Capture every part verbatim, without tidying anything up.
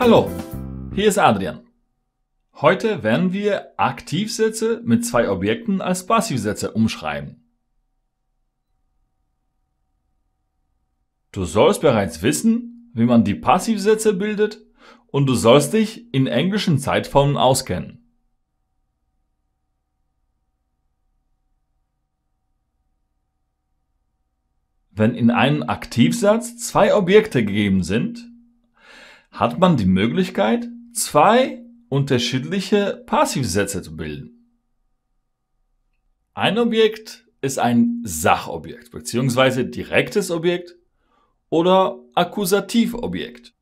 Hallo, hier ist Adrian. Heute werden wir Aktivsätze mit zwei Objekten als Passivsätze umschreiben. Du sollst bereits wissen, wie man die Passivsätze bildet, und du sollst dich in englischen Zeitformen auskennen. Wenn in einem Aktivsatz zwei Objekte gegeben sind, hat man die Möglichkeit, zwei unterschiedliche Passivsätze zu bilden. Ein Objekt ist ein Sachobjekt bzw. direktes Objekt oder Akkusativobjekt.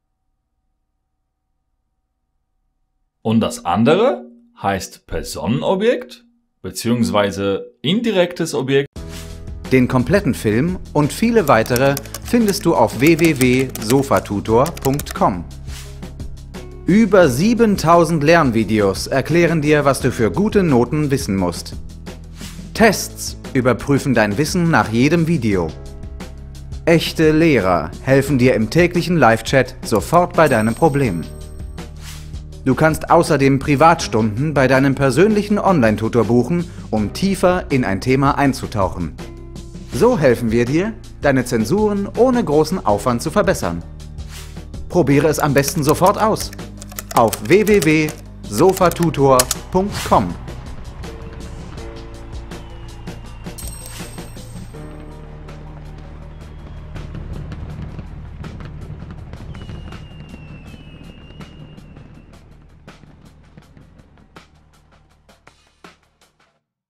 Und das andere heißt Personenobjekt bzw. indirektes Objekt. Den kompletten Film und viele weitere findest du auf w w w punkt sofatutor punkt com. Über siebentausend Lernvideos erklären dir, was du für gute Noten wissen musst. Tests überprüfen dein Wissen nach jedem Video. Echte Lehrer helfen dir im täglichen Live-Chat sofort bei deinem Problem. Du kannst außerdem Privatstunden bei deinem persönlichen Online-Tutor buchen, um tiefer in ein Thema einzutauchen. So helfen wir dir, deine Zensuren ohne großen Aufwand zu verbessern. Probiere es am besten sofort aus. Auf w w w punkt sofatutor punkt com.